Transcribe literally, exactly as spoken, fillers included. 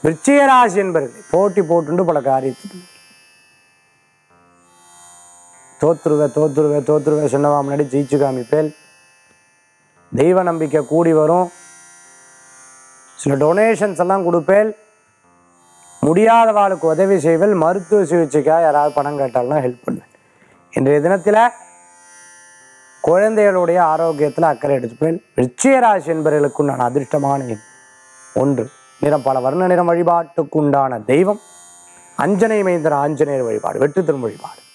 விருச்சிக ராசி என்பவர்கள் போட்டி போட்டுண்டு பல காரியத்துக்கு தோத்துருவ தோத்துருவ தோத்துருவ சொன்னவா முன்னாடி ஜெயிச்சு காமிப்பேல். தெய்வ நம்பிக்கை கூடி வரும். சில டொனேஷன்ஸ் எல்லாம் கொடுப்பேல். முடியாதவாளுக்கு உதவி செய்வேல். மருத்துவ சிகிச்சைக்காக யாராவது பணம் கேட்டாலும் ஹெல்ப் பண்ணுவேன். இன்றைய தினத்தில் குழந்தைகளுடைய ஆரோக்கியத்தில் அக்கறை எடுத்துப்பேன். விருச்சிக ராசி என்பவர்களுக்கு நான் அதிர்ஷ்டமான எண் ஒன்று. நிறம் பல வர்ண நிறம். வழிபாட்டுக்கு உண்டான தெய்வம் அஞ்சனை மைந்தர் ஆஞ்சநேயர் வழிபாடு. வெற்றி தரும் வழிபாடு.